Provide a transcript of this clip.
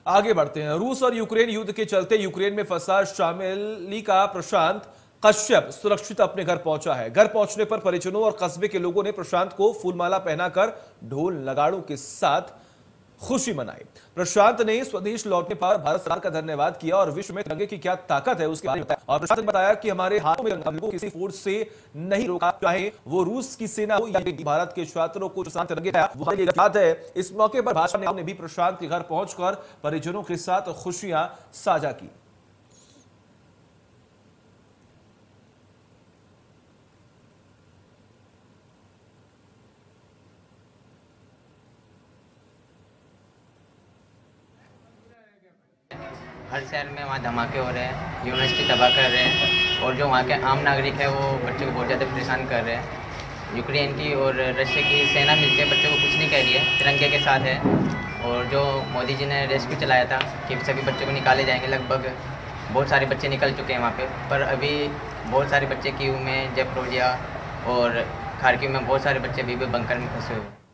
आगे बढ़ते हैं। रूस और यूक्रेन युद्ध के चलते यूक्रेन में फंसा शामिली का प्रशांत कश्यप सुरक्षित अपने घर पहुंचा है। घर पहुंचने पर परिजनों और कस्बे के लोगों ने प्रशांत को फूलमाला पहनाकर ढोल नगाड़ों के साथ खुशी मनाई। प्रशांत ने स्वदेश लौटने पर भारत सरकार का धन्यवाद किया और विश्व में तिरंगे की क्या ताकत है उसके बारे में बताया। और प्रशांत ने बताया कि हमारे हाथों में तिरंगा को किसी फोर्स से नहीं रोका, चाहे वो रूस की सेना हो या भारत के छात्रों को प्रशांत तिरंगे है वो हमारे लिए याद है। इस मौके पर भाजपा ने भी प्रशांत के घर पहुंचकर परिजनों के साथ खुशियां साझा की। हर शहर में वहाँ धमाके हो रहे हैं, यूनिवर्सिटी तबाह कर रहे हैं और जो वहाँ के आम नागरिक है वो बच्चे को बहुत ज़्यादा परेशान कर रहे हैं। यूक्रेन की और रशिया की सेना मिलकर बच्चों को कुछ नहीं कह रही है, तिरंगे के साथ है। और जो मोदी जी ने रेस्क्यू चलाया था कि सभी बच्चों को निकाले जाएंगे, लगभग बहुत सारे बच्चे निकल चुके हैं वहाँ पर अभी बहुत सारे बच्चे कीव में, ज़ैपोरिज़िया और खार्किव में बहुत सारे बच्चे अभी भी बंकर में फंसे हुए हैं।